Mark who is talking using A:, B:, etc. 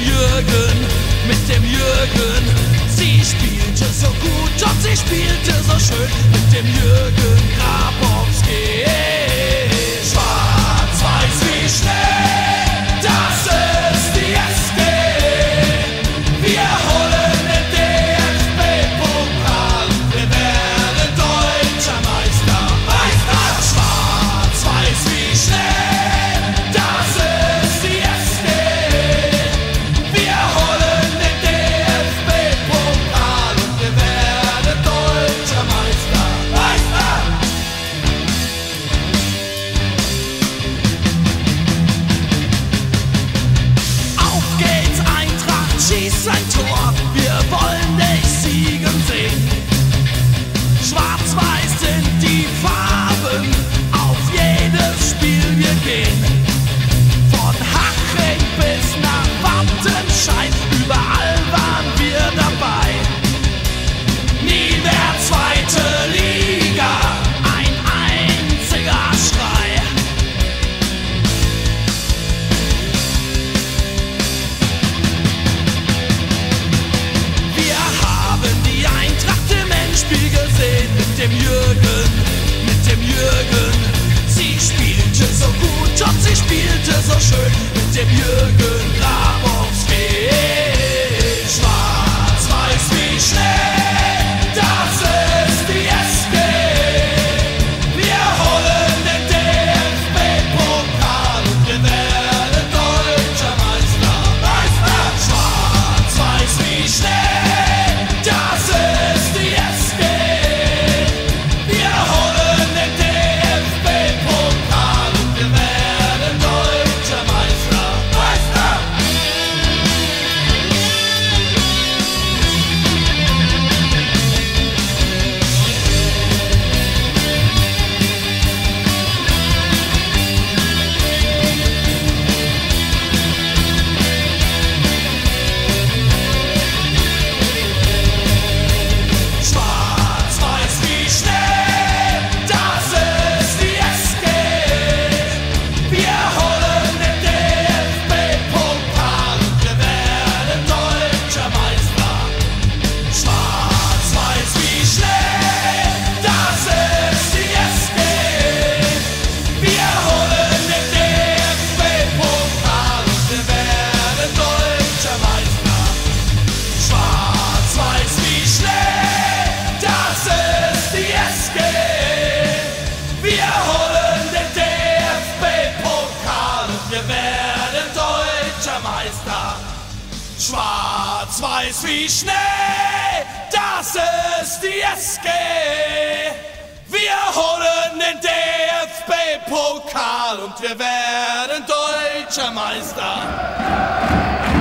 A: dem Jürgen. Sie spielte so gut und sie spielte so schön mit dem Jürgen Grabowski. Schwarz-Weiß wie Schnee, das ist die SG. Wir holen den DFB-Pokal, wir werden deutscher Meister. Schwarz-Weiß wie Schnee, das ist die SG. Wir holen den DFB-Pokal und wir werden deutscher Meister. Auf geht's, Eintracht, schieß ein Tor, wir wollen dich siegen sehen. Schwarz-Weiß sind die Farben, auf jedes Spiel wir gehen. Von Haching bis nach Wattenscheid, überall waren wir dabei. Nie mehr zweite Liga, ein einziger Schrei. Wir haben die Eintracht im Endspiel gesehen mit dem Jürgen. Sie spielte so gut und sie spielte so schön mit dem Jürgen Grabowski. Schwarz-Weiß wie Schnee, das ist die SG. Wir holen den DFB-Pokal und wir werden deutscher Meister. Schwarz-Weiß wie Schnee, das ist die SG. Wir holen den DFB-Pokal und wir werden deutscher Meister. Schwarz-Weiß wie Schnee, das ist die SG. Wir holen den DFB-Pokal und wir werden deutscher Meister. Schwarz-Weiß wie Schnee, das ist die SG. Wir holen den DFB-Pokal und wir werden deutscher Meister. Schwarz-Weiß wie Schnee, das ist die SG. Wir holen den DFB-Pokal und wir werden deutscher Meister. Schwarz-Weiß wie Schnee, das ist die SG. Wir holen den DFB-Pokal und wir werden deutscher Meister.